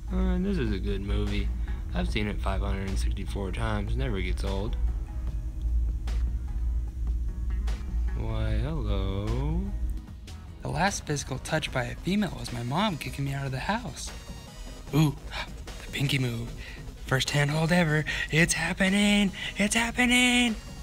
This is a good movie. I've seen it 564 times. Never gets old. Why, hello. The last physical touch by a female was my mom kicking me out of the house. Ooh, the pinky move. First handhold ever. It's happening! It's happening!